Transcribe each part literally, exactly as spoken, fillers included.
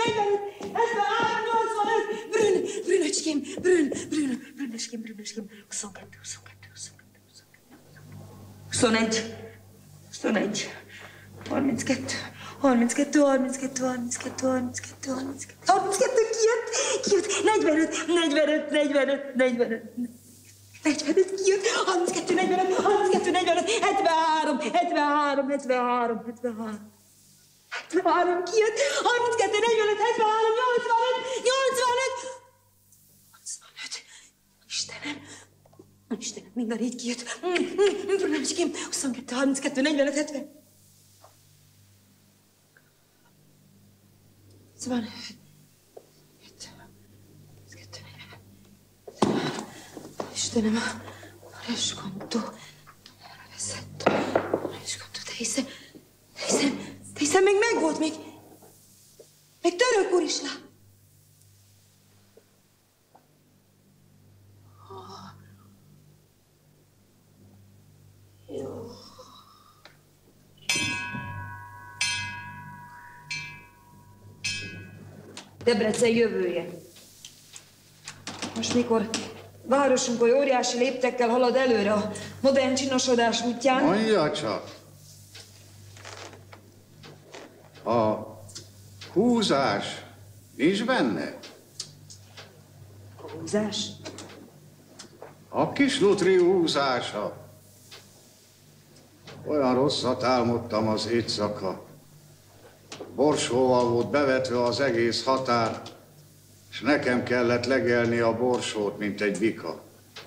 negyvenöt, hetvenhárom, nyolcvanöt, Brün, Brünöcském, Brün, Brün, Brünöcském, Brünöcském, huszonkettő, huszonkettő, huszonkettő, huszonegy, huszonegy, harminckettő, harminckettő, harminckettő, harminckettő, harminckettő, harminckettő, harminckettő, kijött, kijött, negyvenöt, negyvenöt, negyvenöt, negyvenöt, negyvenöt, kijött, harminckettő, negyvenöt, harminckettő, negyvenöt, hetvenhárom, hetvenhárom, hetvenhárom, hetvenhárom, hetvenhárom, kijött, harminckettő, negyvenöt, hetvenhárom, nyolcvanöt, nyolcvanöt, nyolcvanöt, Istenem, Istenem, mind a négy kijött, Brünöcském, huszonkettő, harminckettő, negyvenöt, hetven, Van. Istenem, a reskontó. Reszetto. Reskontó, te hiszem, te hiszem, te hiszem, még megvolt, még, még török úr is lát. Jó. Debrecen jövője. Most mikor városunk oly óriási léptekkel halad előre a modern csinosodás útján... Mondja csak. A húzás nincs benne? A húzás? A kis lutri húzása. Olyan rosszat álmodtam az éjszaka. Borsóval volt bevetve az egész határ, és nekem kellett legelni a borsót, mint egy bika.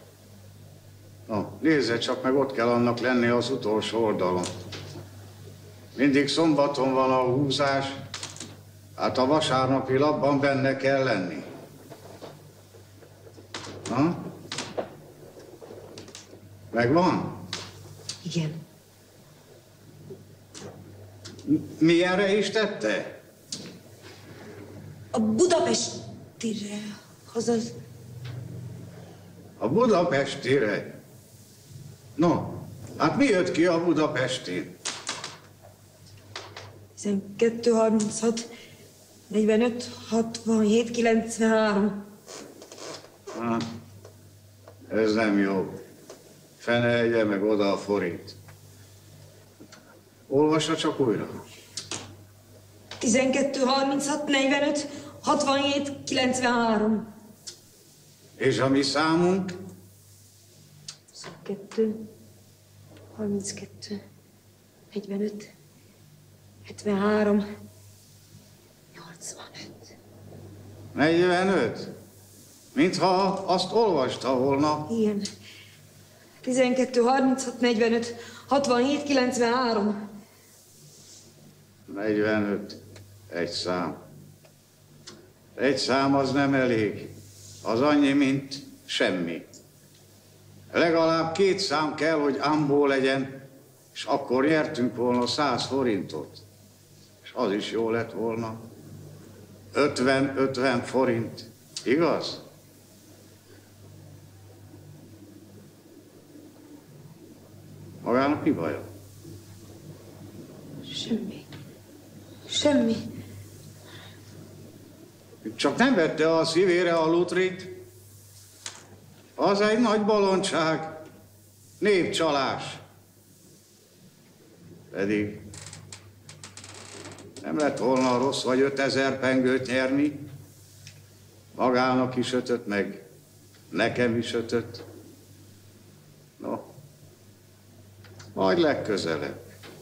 Na, nézze csak meg, ott kell annak lenni az utolsó oldalon. Mindig szombaton van a húzás, hát a vasárnapi lapban benne kell lenni. Na? Megvan? Igen. Milyenre is tette? A Budapestire, azaz... A Budapestire? No, hát mi jött ki a Budapestin? tizenkettő, harminchat, negyvenöt, hatvanhét, kilencvenhárom. Hát, ez nem jó. Fene egye meg oda a forint. Olvassa csak újra. tizenkettő, harminchat, negyvenöt, hatvanhét, kilencvenhárom. És a mi számunk? huszonkettő, harminckettő, negyvenöt, hetvenhárom, nyolcvanöt. negyvenöt? Mintha azt olvasta volna. Igen. tizenkettő, harminchat, negyvenöt, hatvanhét, kilencvenhárom. negyvenöt. Egy szám. Egy szám az nem elég. Az annyi, mint semmi. Legalább két szám kell, hogy ambó legyen, és akkor nyertünk volna száz forintot. És az is jó lett volna. ötven-ötven forint. Igaz? Magának mi baja? Semmi. Semmi. Csak nem vette a szívére a lutrit. Az egy nagy bolondság. Népcsalás. Pedig nem lett volna rossz vagy ötezer pengőt nyerni. Magának is ötött, meg nekem is ötött. No, majd legközelebb.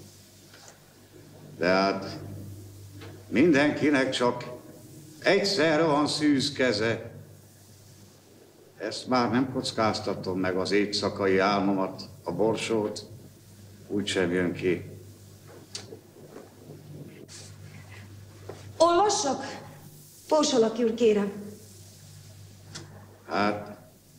De hát mindenkinek csak egyszerre van szűz keze. Ezt már nem kockáztatom meg az éjszakai álmomat, a borsót, úgysem jön ki. Olvassak? Pósolaki úr, kérem. Hát,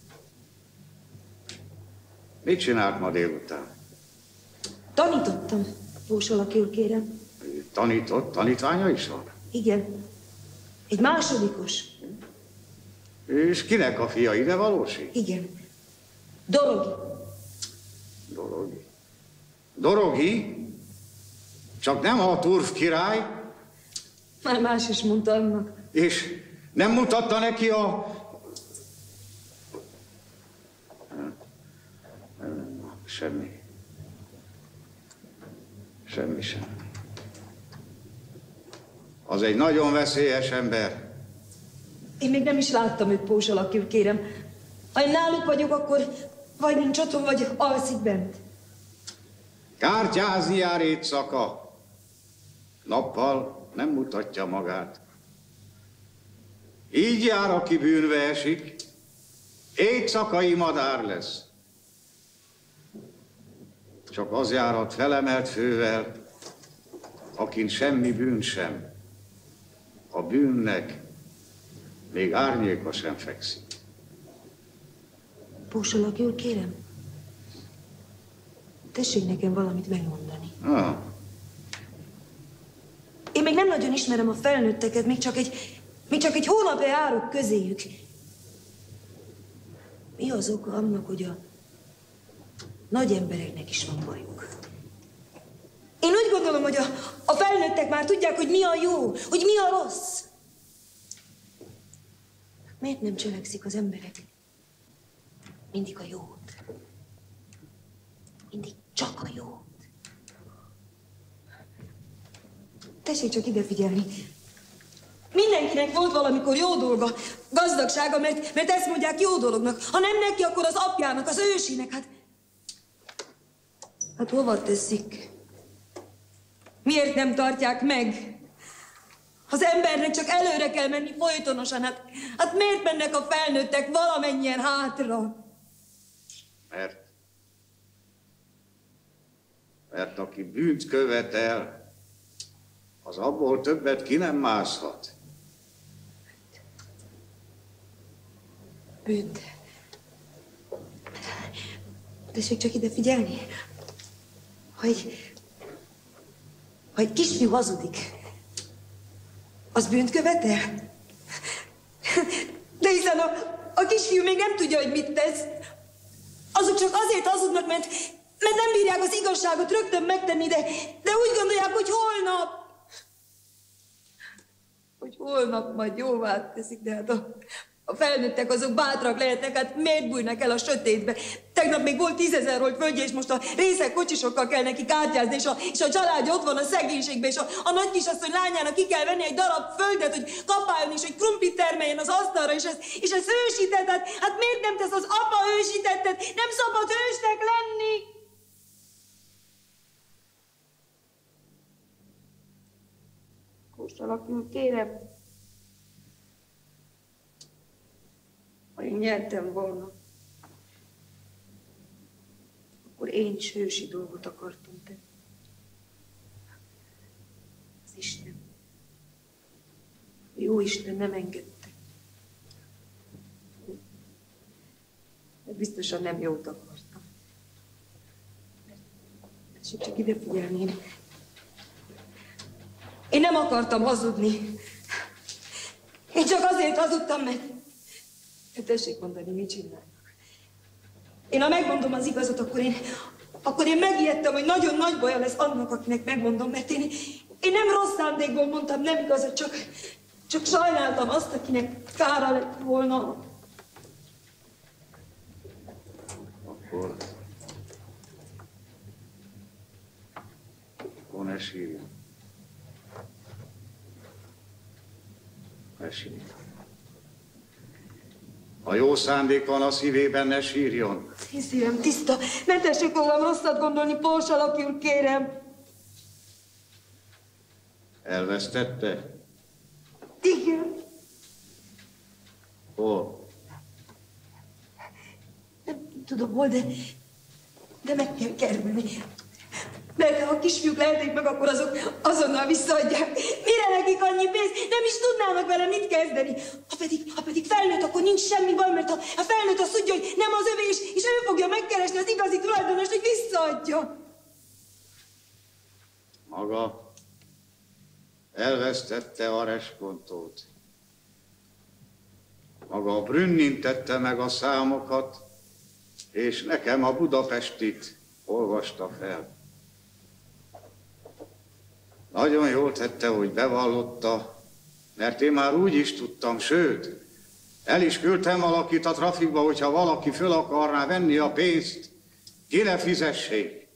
mit csinált ma délután? Tanítottam. Pósolaki úr, kérem. Tanított? Tanítványa is van? Igen. Egy másodikos. És kinek a fia, ide valósi? Igen. Dorogi. Dorogi. Dorogi? Csak nem a turf király? Már más is mondta annak. És nem mutatta neki a... Semmi. Semmi sem. Az egy nagyon veszélyes ember. Én még nem is láttam őt Pós alakul, kérem. Ha én náluk vagyok, akkor vagy nincs otthon, vagy alszik bent. Kártyázni jár éjszaka. Nappal nem mutatja magát. Így jár, aki bűnbe esik. Éjszakai madár lesz. Csak az járhat felemelt fővel, akin semmi bűn sem. A bűnnek még árnyéka sem fekszik. Pós alakul, kérem. Tessék nekem valamit megmondani. Ah. Én még nem nagyon ismerem a felnőtteket, még csak egy, még csak egy hónapja járok közéjük. Mi az oka annak, hogy a nagy embereknek is van bajuk? Én úgy gondolom, hogy a, a felnőttek már tudják, hogy mi a jó, hogy mi a rossz. Miért nem cselekszik az emberek mindig a jót? Mindig csak a jót. Tessék csak ide figyelni. Mindenkinek volt valamikor jó dolga, gazdagsága, mert, mert ezt mondják jó dolognak. Ha nem neki, akkor az apjának, az ősinek. Hát, hát hova teszik? Miért nem tartják meg? Az embernek csak előre kell menni folytonosan. Hát, hát miért mennek a felnőttek valamennyien hátra? Mert, mert aki bűnt követel, az abból többet ki nem mászhat. Bűnt. Tessék csak ide figyelni. Ha egy, ha egy kisfiú hazudik, az bűnt követel? De hiszen a, a kisfiú még nem tudja, hogy mit tesz. Azok csak azért hazudnak, mert, mert nem bírják az igazságot rögtön megtenni, de, de úgy gondolják, hogy holnap. Hogy holnap majd jóvá teszik, de hát a, a felnőttek azok bátrak lehetnek, hát miért bújnak el a sötétbe? Tegnap még volt tízezer volt földje, és most a részek kocsisokkal kell neki kártyázni, és a, és a családja ott van a szegénységben, és a, a nagy kisasszony lányának ki kell venni egy darab földet, hogy kapáljon, és hogy krumplit termeljen az asztalra, és ez, és ez ősített, hát, hát miért nem tesz az apa ősítettet? Nem szabad ősnek lenni! Most alakul, kérem. Ha én nyertem volna, akkor én is hősi dolgot akartam tenni. Az Isten, a jó Isten nem engedte. De biztosan nem jót akartam. Tessék csak ide figyelni. Én, én nem akartam hazudni. Én csak azért hazudtam, mert... Tessék mondani, mit csinálnak. Én ha megmondom az igazat, akkor én, akkor én megijedtem, hogy nagyon nagy baja lesz annak, akinek megmondom, mert én, én nem rossz szándékból mondtam nem igazat, csak, csak sajnáltam azt, akinek kára lett volna. Akkor... Akkor ne sírjon. Ne sírjon. Ha jó szándék van a szívében, ne sírjon. Én szívem tiszta. Ne tessék rólam rosszat gondolni, Pors alaki úr, kérem. Elvesztette? Igen. Hol? Nem tudom hol, de, de meg kell kerülni. Mert ha a kisfiúk lehetik meg, akkor azok azonnal visszaadják. Mire nekik annyi pénz? Nem is tudnának vele mit kezdeni. Ha pedig, ha pedig felnőtt, akkor nincs semmi baj, mert ha a felnőtt azt tudja, hogy nem az övé, és, és ő fogja megkeresni az igazi tulajdonost, hogy visszaadja. Maga elvesztette a reskontót. Maga a Brünnin tette meg a számokat, és nekem a Budapestit olvasta fel. Nagyon jól tette, hogy bevallotta, Mert én már úgy is tudtam, sőt, el is küldtem valakit a trafikba, hogyha valaki föl akarná venni a pénzt, ki ne fizessék.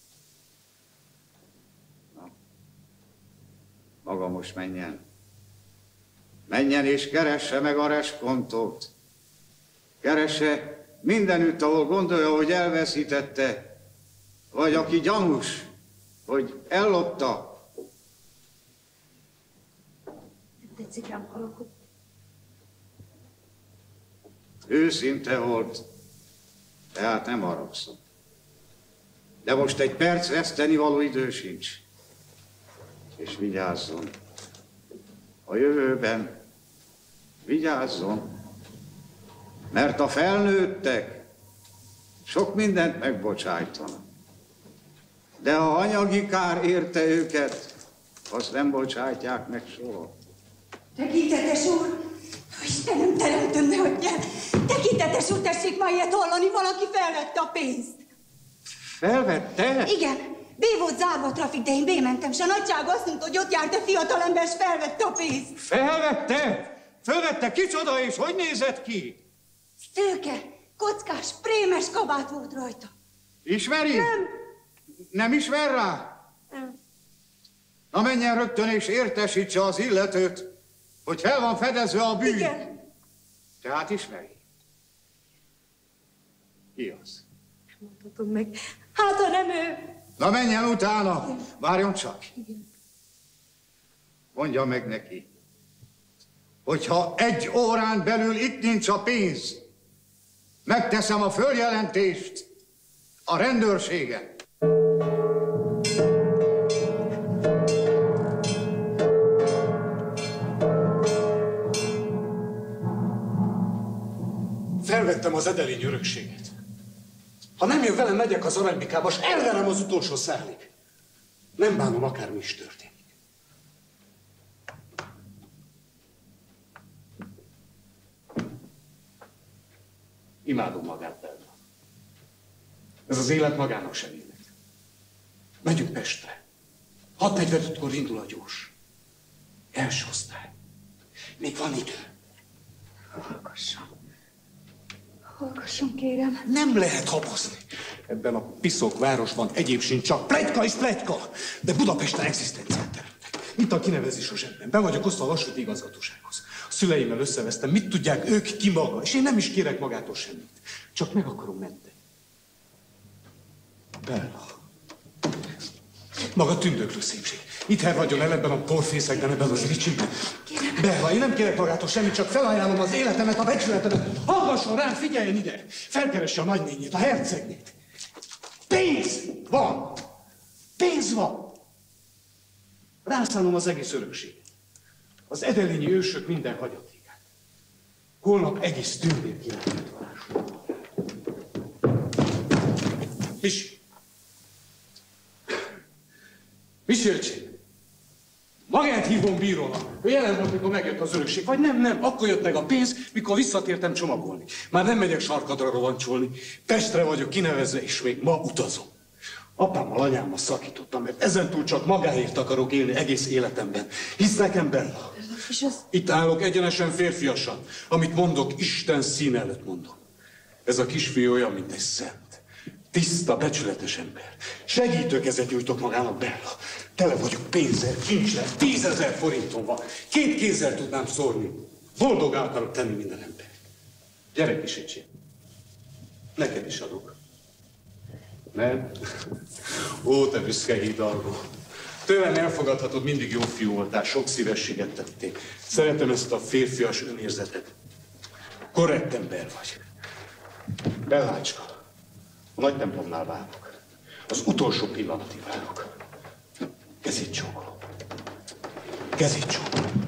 Na, maga most menjen. Menjen és keresse meg a reskontot. Keresse mindenütt, ahol gondolja, hogy elveszítette, vagy aki gyanús, hogy ellopta. Nem tetszik rám halakod. Őszinte volt, tehát nem haragszom. De most egy perc veszteni való idő sincs. És vigyázzon. A jövőben vigyázzon. Mert a felnőttek sok mindent megbocsájtanak. De ha anyagi kár érte őket, azt nem bocsájtják meg soha. Tekintetes úr! Istenem, teremtőm, ne hagyjál! Tekintetes úr, tessék már ilyet hallani, valaki felvette a pénzt. Felvette? Igen, B volt zárva a trafik, de én bémentem, s a nagyság azt mondta, hogy ott járt a fiatalember, s felvette a pénzt. Felvette? Felvette? Kicsoda és hogy nézett ki? Szőke, kockás, prémes kabát volt rajta. Ismeri? Nem. Nem ismer rá? Nem. Na menjen rögtön és értesítse az illetőt, hogy fel van fedezve a bűn. Igen. Tehát ismeri? Ki az? Nem mondhatom meg. Hát, ha nem ő. Na menjen utána. Igen. Várjon csak. Igen. Mondja meg neki, hogyha egy órán belül itt nincs a pénz, megteszem a följelentést a rendőrségen. Felvettem az edelény örökséget. Ha nem jön velem, megyek az aranybikába, s elverem az utolsó szálig. Nem bánom, akármi is történik. Imádom magát, Bella. Ez az élet magának sem élet. Megyünk Pestre. hat negyvenötkor indul a gyors. Első osztály. Még van idő. Hallgasson. Hallgasson, kérem. Nem lehet habozni. Ebben a piszok városban egyéb sincs, csak pletyka és pletyka. De Budapesten egzisztenciát teremtek. Mint a kinevezés a zsebben. Be vagyok osztva a vasúti igazgatósághoz. A szüleimmel összevesztem, mit tudják ők ki maga. És én nem is kérek magától semmit. Csak meg akarom menteni. Bella. Maga tündöklő szépség. Itt hervadjon el ebben a porfészekben, ebben az ricsiben. Bella, én nem kérek magától semmit, csak felajánlom az életemet, a becsületemet. Hallgasson rám, figyeljen ide! Felkeresse a nagynényét, a hercegnét. Pénz van! Pénz van! Rászállom az egész örökséget. Az edelényi ősök minden hagyatékát. Holnap egész tündér királyát varázsolom. Misi! Misi öcsém! Magát hívom bírónak. Ő jelen volt, mikor megjött az örökség. Vagy nem, nem. Akkor jött meg a pénz, mikor visszatértem csomagolni. Már nem megyek Sarkadra rovancsolni. Pestre vagyok kinevezve, és még ma utazom. Apámmal, anyámmal szakítottam, mert ezentúl csak magáért akarok élni egész életemben. Hisz nekem, Bella? És az... Itt állok egyenesen férfiasan. Amit mondok, Isten szín előtt mondom. Ez a kisfiú olyan, mint egy szent. Tiszta, becsületes ember. Segítőkezet nyújtok magának, Bella. Tele vagyok pénzzel, kincsel, tízezer forintom van. Két kézzel tudnám szórni. Boldoggá akarok tenni minden ember. Gyere, kis öcsém. Neked is adok. Nem? Ó, te büszke hídalgó. Tőlem elfogadhatod, mindig jó fiú voltál, sok szívességet tettél. Szeretem ezt a férfias önérzetet. Korrekt ember vagy. Bellácska. A nagy templomnál várok. Az utolsó pillanatig várok. Kezét csókolom. Kezét csókolom.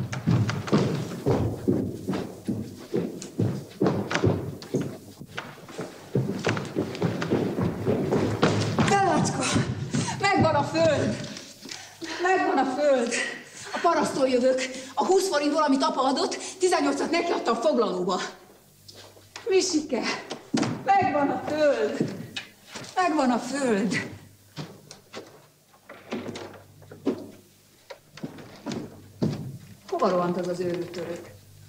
Bellácska! Megvan a föld! Megvan a föld! A parasztól jövök. A húsz forintból, amit apa adott, tizennyolcat nekiadtam foglalóba. Misike! Megvan a föld! Megvan a föld! Hova rohant az az őrült török?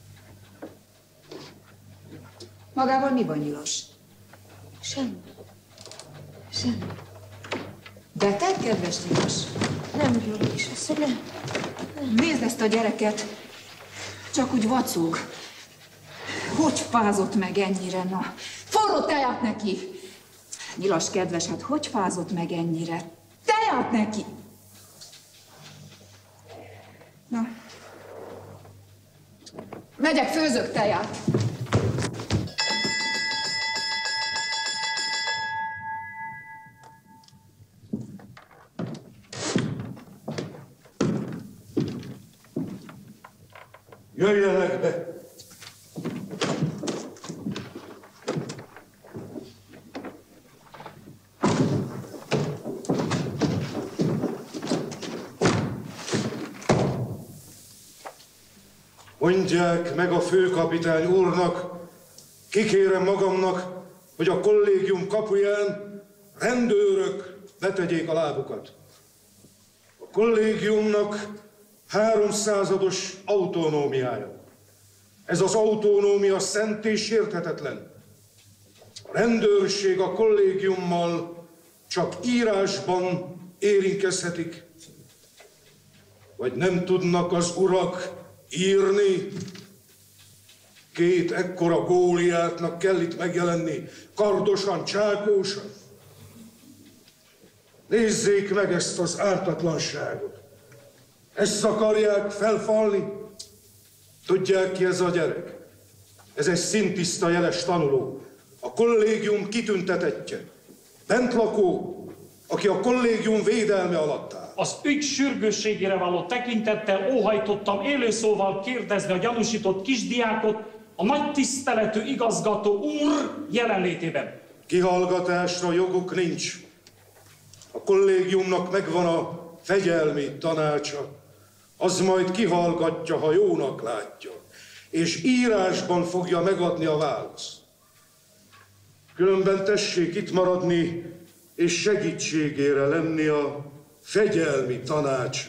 Magával mi van, nyilas? Semmi. Semmi. Beteg, kedves nyilas? Nem, Gyuri is, azt mondja, nem. Nézd ezt a gyereket. Csak úgy vacog. Hogy fázott meg ennyire, na? Forró teját neki! Nyilas, kedves, hát hogy fázott meg ennyire? Teját neki! Na. Megyek, főzök teját. Jöjjenek be! Mondják meg a főkapitány úrnak, kikérem magamnak, hogy a kollégium kapuján rendőrök ne tegyék a lábukat. A kollégiumnak háromszázados autonómiája. Ez az autonómia szent és sérthetetlen. A rendőrség a kollégiummal csak írásban érintkezhetik. Vagy nem tudnak az urak írni? Két ekkora Góliátnak kell itt megjelenni, kardosan, csákósan. Nézzék meg ezt az ártatlanságot. Ezt akarják felfalni? Tudják ki ez a gyerek? Ez egy szintiszta jeles tanuló. A kollégium kitüntetettje. Bentlakó, aki a kollégium védelme alatt áll. Az ügy sürgősségére való tekintettel óhajtottam élőszóval kérdezni a gyanúsított kisdiákot a nagy tiszteletű igazgató úr jelenlétében. Kihallgatásra joguk nincs. A kollégiumnak megvan a fegyelmi tanácsa. Az majd kihallgatja, ha jónak látja, és írásban fogja megadni a választ. Különben tessék itt maradni, és segítségére lenni a fegyelmi tanácsnak.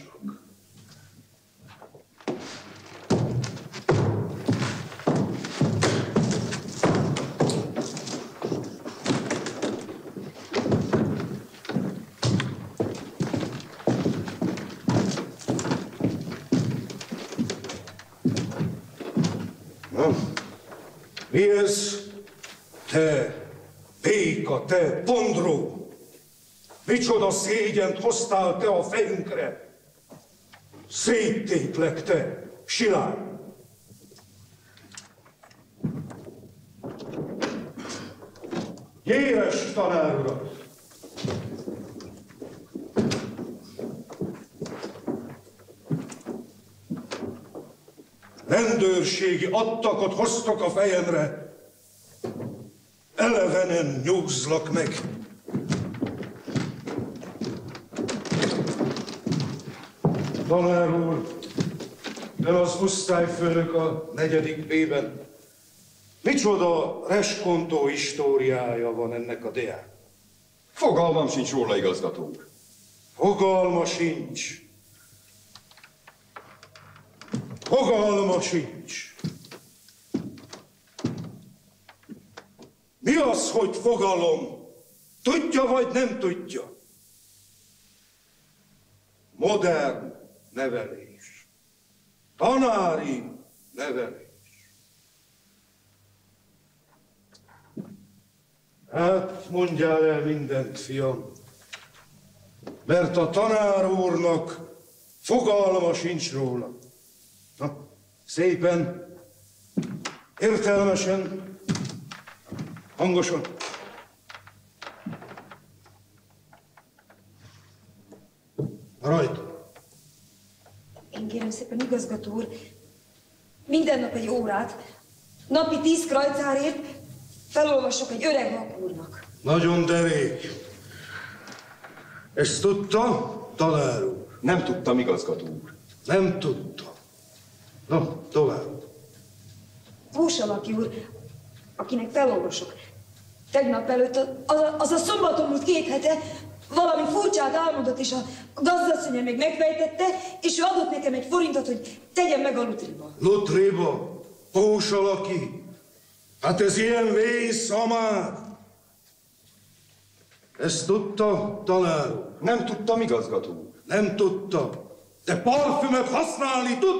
Na, mi ez? Te, béka, te, pondró! Micsoda szégyent hoztál te a fejünkre! Széttétlek te, silány! Jéres tanár urat! Rendőrségi attakot hoztok a fejemre. Elevenen nyugzlak meg. Tanár úr, ön az osztályfőnök a negyedik B-ben. Micsoda reskontó históriája van ennek a diák? Fogalmam sincs róla, igazgató úr. Fogalma sincs. Fogalma sincs. Mi az, hogy fogalom? Tudja vagy nem tudja? Modern nevelés. Tanári nevelés. Hát mondjál el mindent, fiam, mert a tanár úrnak fogalma sincs róla. Na, szépen, értelmesen, hangosan. Rajta. Én kérem szépen, igazgató úr, minden nap egy órát, napi tíz krajcárért felolvasok egy öreg vakúrnak. Nagyon derék. Ezt tudta, tanár úr? Nem tudtam, igazgató úr. Nem tudta. Na, tovább. Búsalaki úr, akinek felolvasok. Tegnap előtt, az a, az a szombaton múlt két hete, valami furcsát álmodott, és a gazdasszonya még megfejtette, és ő adott nekem egy forintot, hogy tegyem meg a lutriba. Lutriba? Pós alaki? Hát ez ilyen vész, amár. Ezt tudta, tanár úr? Nem tudtam, igazgató úr. Nem tudta. De parfümöt használni tud?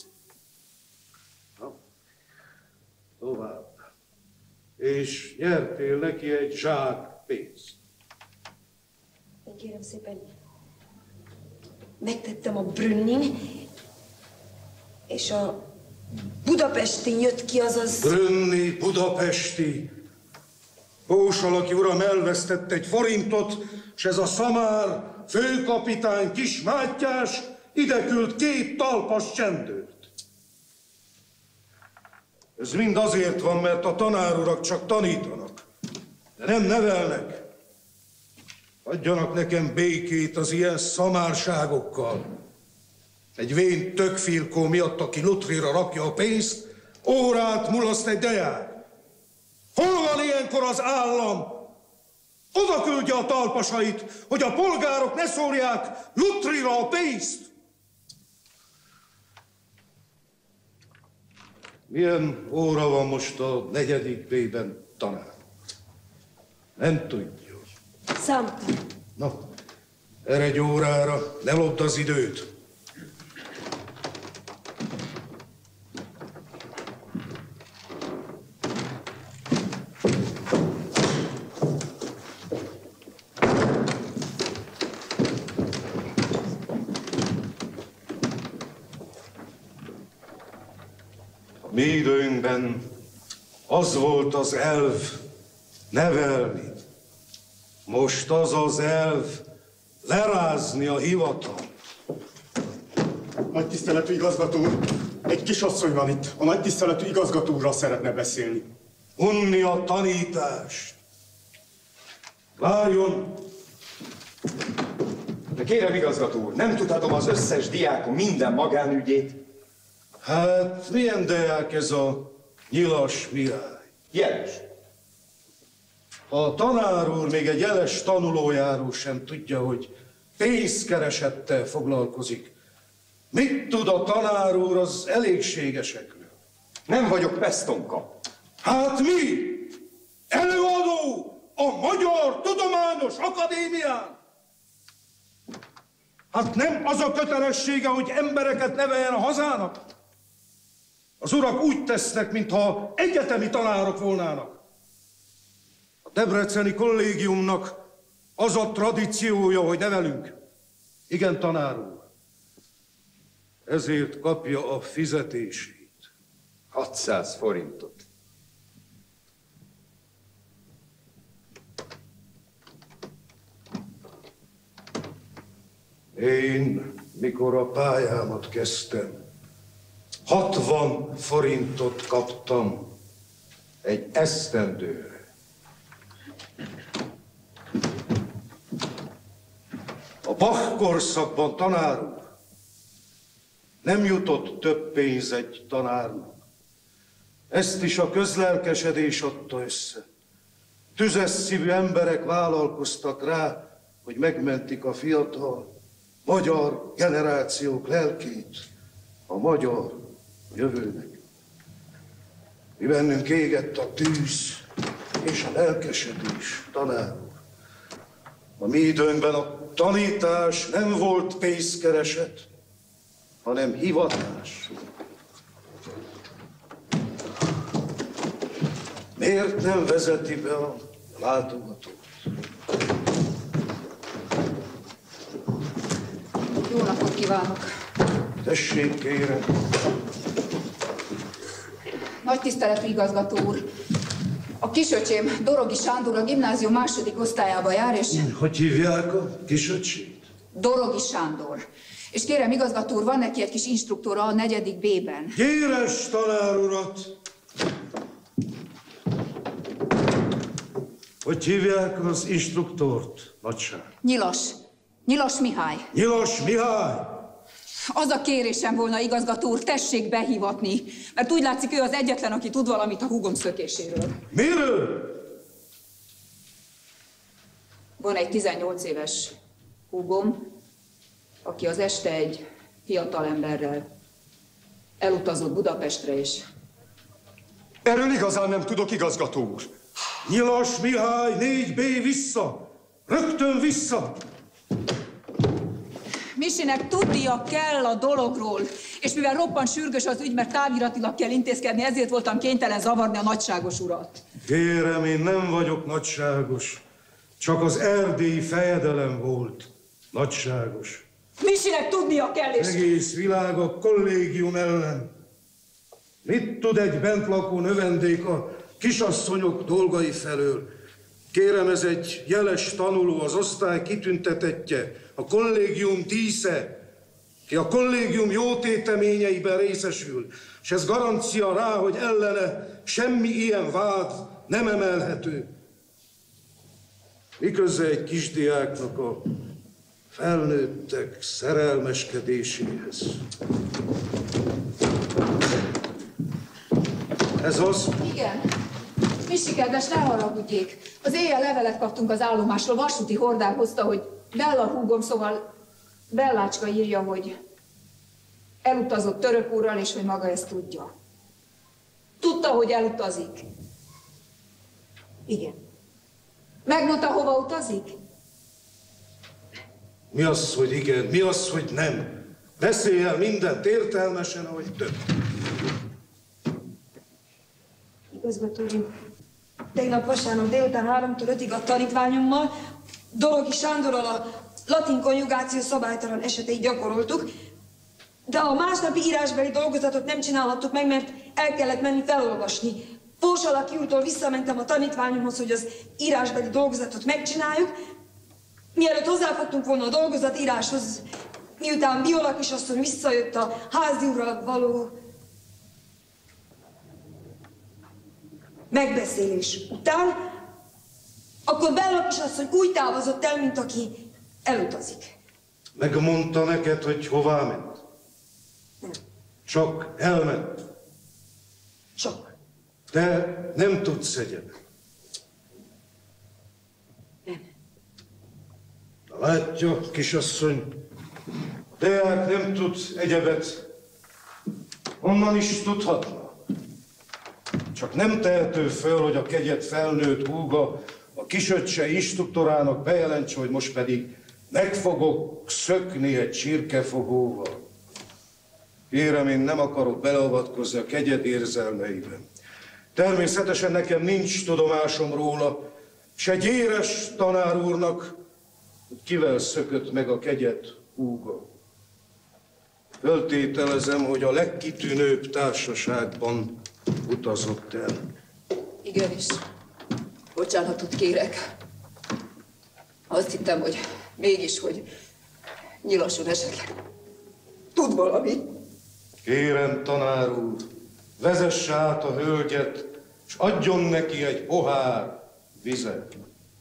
Na, tovább. És nyertél neki egy zsák pénzt. Én kérem szépen, megtettem a Brünnin, és a Budapestin jött ki, azaz... Brünni, budapesti. Pós alaki uram elvesztett egy forintot, és ez a szamár főkapitány Kis Mátyás ide küld két talpas csendőrt. Ez mind azért van, mert a tanárurak csak tanítanak, de nem nevelnek. Adjanak nekem békét az ilyen szamárságokkal. Egy vén tökfirkó miatt, aki lutrira rakja a pénzt, órát mulaszt egy deák. Hol van ilyenkor az állam? Oda küldje a talpasait, hogy a polgárok ne szórják lutrira a pénzt. Milyen óra van most a negyedik B-ben, tanár? Nem tudja. Számtalan. Na, erre egy órára, ne lopd az időt. Mi időnkben az volt az elv nevelni. Most az az elv lerázni a hivatalt. Nagy tiszteletű igazgató úr, egy kisasszony van itt. A nagy tiszteletű igazgató úrral szeretne beszélni. Unni a tanítást. Várjon! De kérem, igazgató úr, nem tudhatom az összes diákom minden magánügyét. Hát, milyen deák ez a Nyilas Mihály? Jeles. A tanár úr még egy jeles tanulójáról sem tudja, hogy pénzkeresettel foglalkozik. Mit tud a tanár úr az elégségesekről? Nem vagyok pestonka. Hát mi? Előadó a Magyar Tudományos Akadémián? Hát nem az a kötelessége, hogy embereket neveljen a hazának? Az urak úgy tesznek, mintha egyetemi tanárok volnának. A debreceni kollégiumnak az a tradíciója, hogy nevelünk. Igen, tanár úr. Ezért kapja a fizetését. hatszáz forintot. Én, mikor a pályámat kezdtem, hatvan forintot kaptam egy esztendőre. A Bach korszakban, tanár úr, nem jutott több pénz egy tanárnak. Ezt is a közlelkesedés adta össze. Tüzes szívű emberek vállalkoztak rá, hogy megmentik a fiatal magyar generációk lelkét, a magyar jövőnek. Mi bennünk égett a tűz és a lelkesedés, tanár úr. A mi időnkben a tanítás nem volt pénzkereset, hanem hivatás. Miért nem vezeti be a látogatót? Jó napot kívánok! Tessék, kérem. Nagy tiszteletű igazgató úr! A kisöcsém Dorogi Sándor a gimnázium második osztályába jár, és... Hogy hívják a kisöcsét? Dorogi Sándor. És kérem, igazgató úr, van neki egy kis instruktora a negyedik B-ben. Gyéres tanár urat! Hogy hívják az instruktort, nagyság? Nyilas. Nyilas Mihály. Nyilas Mihály! Az a kérésem volna, igazgató úr, tessék behivatni, mert úgy látszik, ő az egyetlen, aki tud valamit a húgom szökéséről. Miről? Van egy tizennyolc éves húgom, aki az este egy fiatalemberrel elutazott Budapestre, és... Erről igazán nem tudok, igazgató úr. Nyilas Mihály, négy bé vissza! Rögtön vissza! Misinek tudnia kell a dologról, és mivel roppant sürgős az ügy, mert táviratilag kell intézkedni, ezért voltam kénytelen zavarni a nagyságos urat. Kérem, én nem vagyok nagyságos. Csak az erdélyi fejedelem volt nagyságos. Misinek tudnia kell, és... Egész világ a kollégium ellen. Mit tud egy bentlakó növendék a kisasszonyok dolgai felől? Kérem, ez egy jeles tanuló, az osztály kitüntetettje, a kollégium dísze, ki a kollégium jótéteményeiben részesül, és ez garancia rá, hogy ellene semmi ilyen vád nem emelhető. Miközben egy kisdiáknak a felnőttek szerelmeskedéséhez. Ez az? Igen. Misi kedves, ne haragudjék. Az éjjel levelet kaptunk az állomásról, vasúti hordár hozta, hogy Bella húgom, szóval Bellácska írja, hogy elutazott török úrral, és hogy maga ezt tudja. Tudta, hogy elutazik. Igen. Megmondta, hova utazik? Mi az, hogy igen, mi az, hogy nem? Beszélj el mindent értelmesen, ahogy több. Igazgató úr, tegnap vasárnap délután háromtól ötig a tanítványommal Dorogi Sándorral a latin konjugáció szabálytalan eseteit gyakoroltuk, de a másnapi írásbeli dolgozatot nem csinálhattuk meg, mert el kellett menni felolvasni. Fós Alaki úrtól visszamentem a tanítványomhoz, hogy az írásbeli dolgozatot megcsináljuk. Mielőtt hozzáfogtunk volna a dolgozatíráshoz, miután Biola kisasszony visszajött a házi úrral való megbeszélés után, akkor Bella kisasszony úgy távozott el, mint aki elutazik. Megmondta neked, hogy hová ment? Nem. Csak elment. Csak. Te nem tudsz egyet. Nem. Na, látja, kisasszony, Deák nem tud egyebet. Honnan is tudhatna? Csak nem tehető föl, hogy a kegyet felnőtt húga a kisöccse instruktorának bejelentse, hogy most pedig meg fogok szökni egy csirkefogóval. Kérem, én nem akarok beleavatkozni a kegyed érzelmeiben. Természetesen nekem nincs tudomásom róla, s egy éres tanár úrnak, hogy kivel szökött meg a kegyet húga. Föltételezem, hogy a legkitűnőbb társaságban utazott el. Igenis. Bocsánatot kérek. Azt hittem, hogy mégis, hogy Nyilason esetleg tud valamit. Kérem, tanár úr, vezesse át a hölgyet, és adjon neki egy pohár vizet.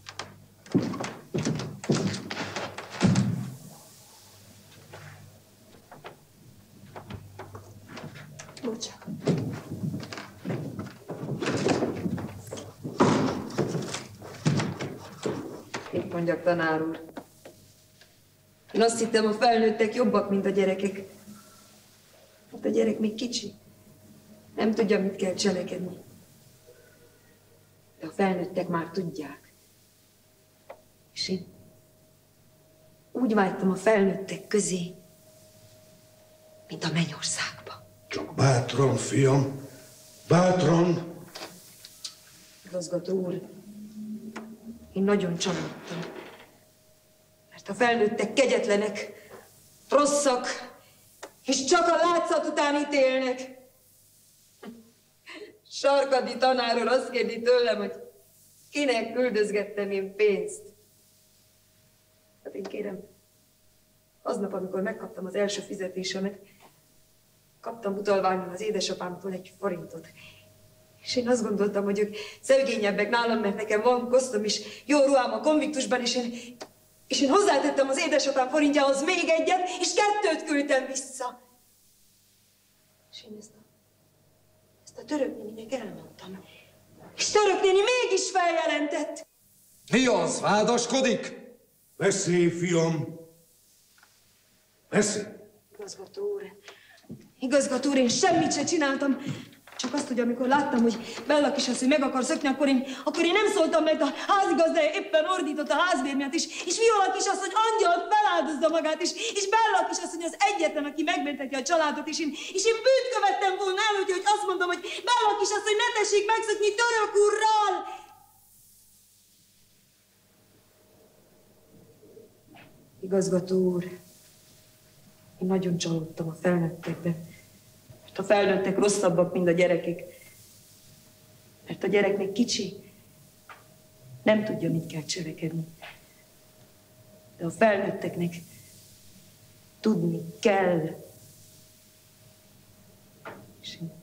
Bocsánat. Mit mondjak, tanár úr? Én azt hittem, a felnőttek jobbak, mint a gyerekek. Hát a gyerek még kicsi. Nem tudja, mit kell cselekedni. De a felnőttek már tudják. És én úgy vágytam a felnőttek közé, mint a mennyországba. Csak bátran, fiam, bátran. Igazgató úr, én nagyon csalódtam. Mert a felnőttek kegyetlenek, rosszak, és csak a látszat után ítélnek. Sarkadi tanáról azt kérdi tőlem, hogy kinek küldözgettem én pénzt. Hát én kérem, aznap, amikor megkaptam az első fizetésemet, kaptam utalványon az édesapámtól egy forintot. És én azt gondoltam, hogy ők szegényebbek nálam, mert nekem van kosztom és jó ruhám a konviktusban, és én, és én hozzátettem az édesapám forintjához még egyet, és kettőt küldtem vissza. És én ezt a, ezt a török néninek elmondtam. És török néni mégis feljelentett. Mi az? Vádaskodik? Beszélj, fiam! Beszélj! Igazgató úr, igazgató úr, én semmit se csináltam. Csak azt, hogy amikor láttam, hogy Bella kisasszony meg akar szökni, akkor én, akkor én nem szóltam, mert a házigazdája éppen ordított a házbér miatt, és, és Viola kisasszony angyalt feláldozza magát, és, és Bella kisasszony az egyetlen, aki megmenteti a családot, és én, és én bűnt követtem volna el, hogy, hogy azt mondom, hogy Bella kisasszony ne tessék megszökni Török úrral! Igazgató úr, én nagyon csalódtam a felnőttekben. Mert a felnőttek rosszabbak, mint a gyerekek. Mert a gyerek még kicsi, nem tudja, mit kell cselekedni. De a felnőtteknek tudni kell. És én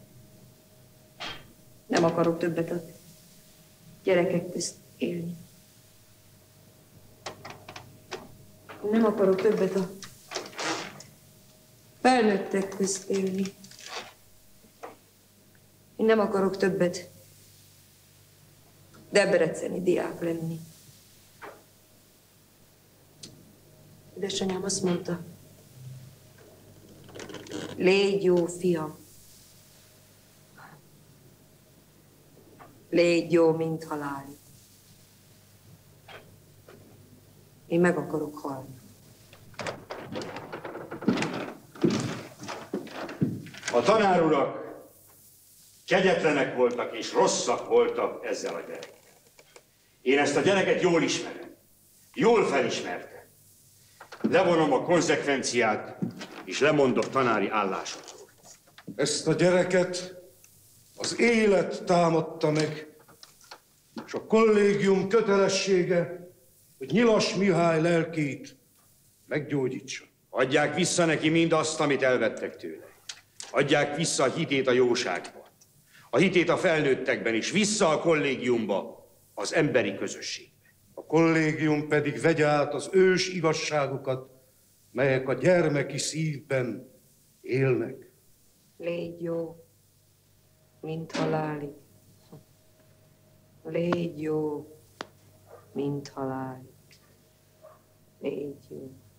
nem akarok többet a gyerekek közt élni. Nem akarok többet a felnőttek közt élni. Én nem akarok többet debreceni diák lenni. Édesanyám azt mondta, légy jó, fiam. Légy jó, mint halál. Én meg akarok halni. A tanárurak kegyetlenek voltak és rosszak voltak ezzel a gyerekkel. Én ezt a gyereket jól ismerem. Jól felismertem. Levonom a konzekvenciát, és lemondok tanári állásomról. Ezt a gyereket az élet támadta meg, és a kollégium kötelessége, hogy Nyilas Mihály lelkét meggyógyítsa. Adják vissza neki mindazt, amit elvettek tőle. Adják vissza a hitét a jóságban, a hitét a felnőttekben, és vissza a kollégiumba, az emberi közösségbe. A kollégium pedig vegye át az ős igazságokat, melyek a gyermeki szívben élnek. Légy jó, mint halálig. Légy jó, mint halálig. Légy jó.